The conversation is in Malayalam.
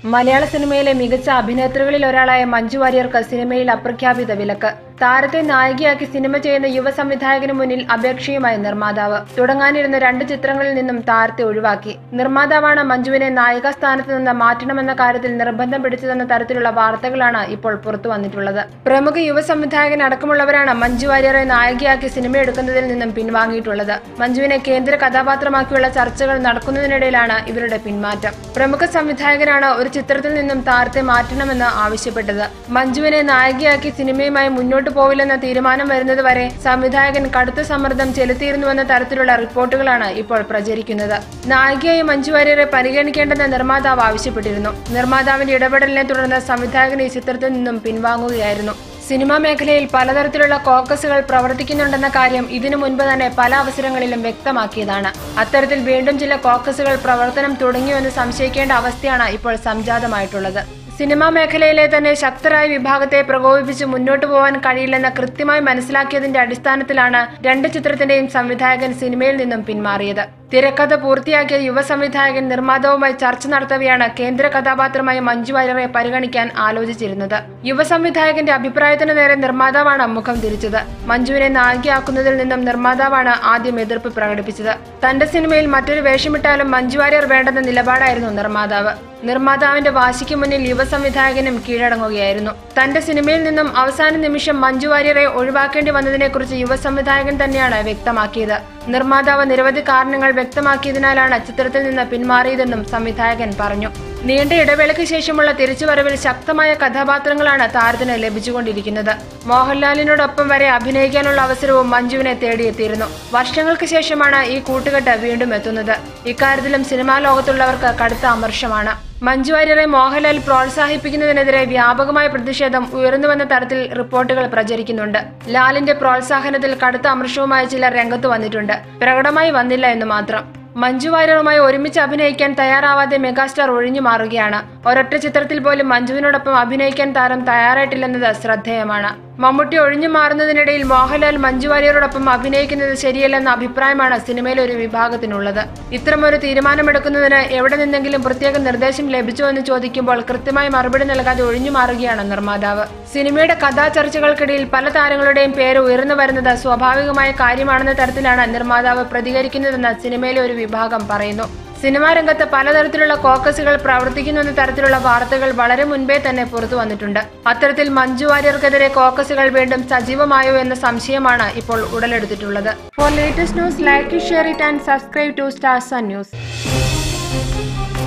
മലയാള സിനിമയിലെ മികച്ച അഭിനേത്രികളിൽ ഒരാളായ മഞ്ജു വാര്യർക്ക് സിനിമയിൽ അപ്രഖ്യാപിത വിലക്ക്. താരത്തെ നായികയാക്കി സിനിമ ചെയ്യുന്ന യുവ സംവിധായകന് മുന്നിൽ അപേക്ഷയുമായി നിർമ്മാതാവ്. തുടങ്ങാനിരുന്ന 2 ചിത്രങ്ങളിൽ നിന്നും താരത്തെ ഒഴിവാക്കി. നിർമ്മാതാവാണ് മഞ്ജുവിനെ നായികാ സ്ഥാനത്ത് നിന്ന് മാറ്റണമെന്ന കാര്യത്തിൽ നിർബന്ധം പിടിച്ചതെന്ന തരത്തിലുള്ള വാർത്തകളാണ് ഇപ്പോൾ പുറത്തു വന്നിട്ടുള്ളത്. പ്രമുഖ യുവ സംവിധായകൻ അടക്കമുള്ളവരാണ് മഞ്ജു വാര്യരെ നായികയാക്കി സിനിമയെടുക്കുന്നതിൽ നിന്നും പിൻവാങ്ങിയിട്ടുള്ളത്. മഞ്ജുവിനെ കേന്ദ്ര കഥാപാത്രമാക്കിയുള്ള ചർച്ചകൾ നടക്കുന്നതിനിടയിലാണ് ഇവരുടെ പിന്മാറ്റം. പ്രമുഖ സംവിധായകനാണ് ഒരു ചിത്രത്തിൽ നിന്നും താരത്തെ മാറ്റണമെന്ന് ആവശ്യപ്പെട്ടത്. മഞ്ജുവിനെ നായികയാക്കി സിനിമയുമായി മുന്നോട്ട് പോവില്ലെന്ന തീരുമാനം വരുന്നത് വരെ സംവിധായകൻ കടുത്ത സമ്മർദ്ദം ചെലുത്തിയിരുന്നുവെന്ന തരത്തിലുള്ള റിപ്പോർട്ടുകളാണ് ഇപ്പോൾ പ്രചരിക്കുന്നത്. നായികയായി മഞ്ജു വാര്യരെ പരിഗണിക്കേണ്ടെന്ന് നിർമ്മാതാവ് ആവശ്യപ്പെട്ടിരുന്നു. നിർമ്മാതാവിന്റെ ഇടപെടലിനെ തുടർന്ന് സംവിധായകൻ ഈ ചിത്രത്തിൽ നിന്നും പിൻവാങ്ങുകയായിരുന്നു. സിനിമാ മേഖലയിൽ പലതരത്തിലുള്ള കോക്കസുകൾ പ്രവർത്തിക്കുന്നുണ്ടെന്ന കാര്യം ഇതിനു മുൻപ് തന്നെ പല അവസരങ്ങളിലും വ്യക്തമാക്കിയതാണ്. അത്തരത്തിൽ വീണ്ടും ചില കോക്കസുകൾ പ്രവർത്തനം തുടങ്ങിയുവെന്ന് സംശയിക്കേണ്ട അവസ്ഥയാണ് ഇപ്പോൾ സംജാതമായിട്ടുള്ളത്. സിനിമാ മേഖലയിലെ തന്നെ ശക്തരായ വിഭാഗത്തെ പ്രകോപിപ്പിച്ച് മുന്നോട്ടു പോകാൻ കഴിയില്ലെന്ന് കൃത്യമായി മനസ്സിലാക്കിയതിന്റെ അടിസ്ഥാനത്തിലാണ് 2 ചിത്രത്തിന്റെയും സംവിധായകൻ സിനിമയിൽ നിന്നും പിന്മാറിയത്. തിരക്കഥ പൂർത്തിയാക്കിയ യുവ സംവിധായകൻ നിർമ്മാതാവുമായി ചർച്ച നടത്തവെയാണ് കേന്ദ്ര കഥാപാത്രമായ മഞ്ജു വാര്യരെ പരിഗണിക്കാൻ ആലോചിച്ചിരുന്നത്. യുവ സംവിധായകന്റെ അഭിപ്രായത്തിന് നേരെ നിർമ്മാതാവാണ് മുഖം തിരിച്ചത്. മഞ്ജുവിനെ നായികയാക്കുന്നതിൽ നിന്നും നിർമ്മാതാവാണ് ആദ്യം എതിർപ്പ് പ്രകടിപ്പിച്ചത്. തന്റെ സിനിമയിൽ മറ്റൊരു വേഷമിട്ടാലും മഞ്ജു വാര്യർ വേണ്ടെന്ന നിലപാടായിരുന്നു നിർമ്മാതാവ്. നിർമ്മാതാവിന്റെ വാശിക്ക് മുന്നിൽ യുവ സംവിധായകനും കീഴടങ്ങുകയായിരുന്നു. തന്റെ സിനിമയിൽ നിന്നും അവസാന നിമിഷം മഞ്ജു വാര്യരെ ഒഴിവാക്കേണ്ടി വന്നതിനെക്കുറിച്ച് യുവ സംവിധായകൻ തന്നെയാണ് വ്യക്തമാക്കിയത്. നിർമ്മാതാവ് നിരവധി കാരണങ്ങൾ വ്യക്തമാക്കിയതിനാലാണ് ചിത്രത്തിൽ നിന്ന് പിന്മാറിയതെന്നും സംവിധായകൻ പറഞ്ഞു. നീണ്ട ഇടവേളയ്ക്ക് ശേഷമുള്ള തിരിച്ചുവരവിൽ ശക്തമായ കഥാപാത്രങ്ങളാണ് താരത്തിന് ലഭിച്ചുകൊണ്ടിരിക്കുന്നത്. മോഹൻലാലിനോടൊപ്പം വരെ അഭിനയിക്കാനുള്ള അവസരവും മഞ്ജുവിനെ തേടിയെത്തിയിരുന്നു. വർഷങ്ങൾക്ക് ശേഷമാണ് ഈ കൂട്ടുകെട്ട് വീണ്ടും എത്തുന്നത്. ഇക്കാര്യത്തിലും സിനിമാ ലോകത്തുള്ളവർക്ക് കടുത്ത അമർഷമാണ്. മഞ്ജു വാര്യരെ മോഹൻലാൽ പ്രോത്സാഹിപ്പിക്കുന്നതിനെതിരെ വ്യാപകമായ പ്രതിഷേധം ഉയർന്നുവെന്ന തരത്തിൽ റിപ്പോർട്ടുകൾ പ്രചരിക്കുന്നുണ്ട്. ലാലിന്റെ പ്രോത്സാഹനത്തിൽ കടുത്ത അമർഷവുമായി ചിലർ രംഗത്ത് വന്നിട്ടുണ്ട്. പ്രകടമായി വന്നില്ല എന്ന് മാത്രം. മഞ്ജു വാര്യറുമായി ഒരുമിച്ച് അഭിനയിക്കാൻ തയ്യാറാവാതെ മെഗാസ്റ്റാർ ഒഴിഞ്ഞു മാറുകയാണ്. ഒരൊറ്റ ചിത്രത്തിൽ പോലും മഞ്ജുവിനോടൊപ്പം അഭിനയിക്കാൻ താരം തയ്യാറായിട്ടില്ലെന്നത് ശ്രദ്ധേയമാണ്. മമ്മൂട്ടി ഒഴിഞ്ഞു മാറുന്നതിനിടയിൽ മോഹൻലാൽ മഞ്ജു വാര്യരോടൊപ്പം അഭിനയിക്കുന്നത് ശരിയല്ലെന്ന അഭിപ്രായമാണ് സിനിമയിലെ ഒരു വിഭാഗത്തിനുള്ളത്. ഇത്തരമൊരു തീരുമാനമെടുക്കുന്നതിന് എവിടെ നിന്നെങ്കിലും പ്രത്യേക നിർദ്ദേശം ലഭിച്ചോ എന്ന് ചോദിക്കുമ്പോൾ കൃത്യമായി മറുപടി നൽകാതെ ഒഴിഞ്ഞു മാറുകയാണ് നിർമ്മാതാവ്. സിനിമയുടെ കഥാ ചർച്ചകൾക്കിടയിൽ പല താരങ്ങളുടെയും പേര് ഉയർന്നു വരുന്നത് സ്വാഭാവികമായ കാര്യമാണെന്ന തരത്തിലാണ് നിർമ്മാതാവ് പ്രതികരിക്കുന്നതെന്ന് സിനിമയിലെ ഒരു വിഭാഗം പറയുന്നു. സിനിമാ രംഗത്ത് പലതരത്തിലുള്ള കോക്കസുകൾ പ്രവർത്തിക്കുന്നുവെന്ന തരത്തിലുള്ള വാർത്തകൾ വളരെ മുൻപേ തന്നെ പുറത്തു വന്നിട്ടുണ്ട്. അത്തരത്തിൽ മഞ്ജു വാര്യർക്കെതിരെ കോക്കസുകൾ വീണ്ടും സജീവമായോ എന്ന സംശയമാണ് ഇപ്പോൾ ഉടലെടുത്തിട്ടുള്ളത്. For latest news, like, share it and subscribe to stars and news.